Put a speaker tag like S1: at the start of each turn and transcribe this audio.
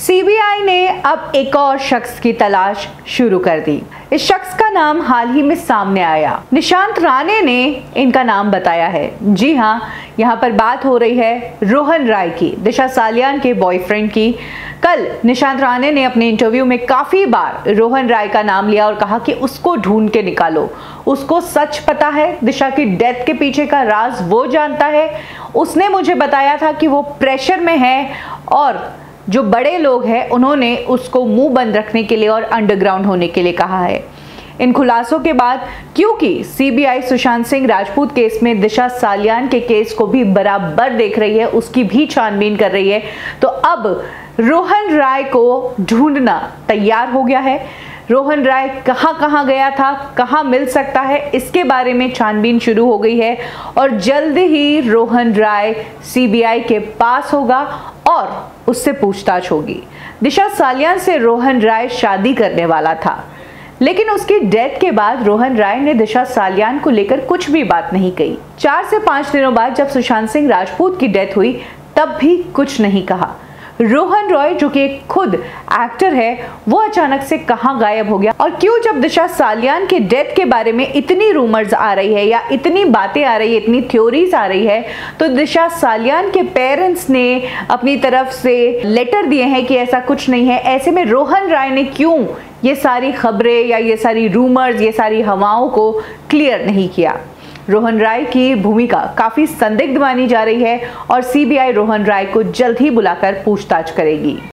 S1: CBI ने अब एक और शख्स की तलाश शुरू कर दी। इस शख्स का नाम हाल ही में सामने आया। निशांत राणे ने इनका नाम बताया है। जी हां, यहाँ पर बात हो रही है रोहन राय की, दिशा सालियान के बॉयफ्रेंड की। कल निशांत राणे ने अपने इंटरव्यू में काफी बार रोहन राय का नाम लिया और कहा कि उसको ढूंढ के निकालो, उसको सच पता है, दिशा की डेथ के पीछे का राज वो जानता है। उसने मुझे बताया था कि वो प्रेशर में है और जो बड़े लोग हैं उन्होंने उसको मुंह बंद रखने के लिए और अंडरग्राउंड होने के लिए कहा है। इन खुलासों के बाद क्योंकि सीबीआई सुशांत सिंह राजपूत केस में दिशा सालियान के केस को भी बराबर देख रही है, उसकी भी छानबीन कर रही है, तो अब रोहन राय को ढूंढना तैयार हो गया है। रोहन राय कहां गया था, कहां मिल सकता है, इसके बारे में छानबीन शुरू हो गई है और जल्द ही रोहन राय सीबीआई के पास होगा और उससे पूछताछ होगी। दिशा सालियान से रोहन राय शादी करने वाला था, लेकिन उसकी डेथ के बाद रोहन राय ने दिशा सालियान को लेकर कुछ भी बात नहीं कही। 4 से 5 दिनों बाद जब सुशांत सिंह राजपूत की डेथ हुई तब भी कुछ नहीं कहा। रोहन रॉय जो कि खुद एक्टर है, वो अचानक से कहां गायब हो गया और क्यों? जब दिशा सालियान के डेथ के बारे में इतनी रूमर्स आ रही है या इतनी बातें आ रही है, इतनी थ्योरीज आ रही है, तो दिशा सालियान के पेरेंट्स ने अपनी तरफ से लेटर दिए हैं कि ऐसा कुछ नहीं है। ऐसे में रोहन राय ने क्यों ये सारी खबरें या ये सारी रूमर्स, ये सारी हवाओं को क्लियर नहीं किया? रोहन राय की भूमिका काफी संदिग्ध मानी जा रही है और सीबीआई रोहन राय को जल्द ही बुलाकर पूछताछ करेगी।